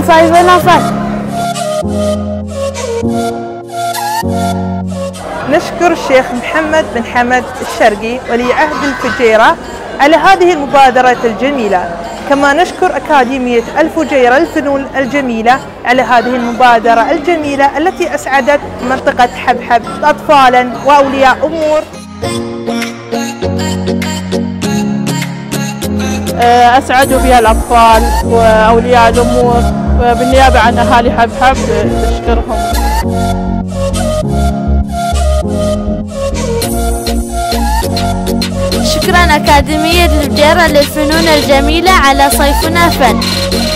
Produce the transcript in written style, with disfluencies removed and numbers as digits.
على صيفنا فن. نشكر الشيخ محمد بن حمد الشرقي ولي عهد الفجيرة على هذه المبادرة الجميلة، كما نشكر أكاديمية الفجيرة للفنون الجميلة على هذه المبادرة الجميلة التي أسعدت منطقة حبحب أطفالا وأولياء أمور. أسعدوا بها الأطفال وأولياء الأمور، وبالنيابة عن أهالي حبحب نشكرهم. شكرا أكاديمية الفجيرة للفنون الجميلة على صيفنا فن.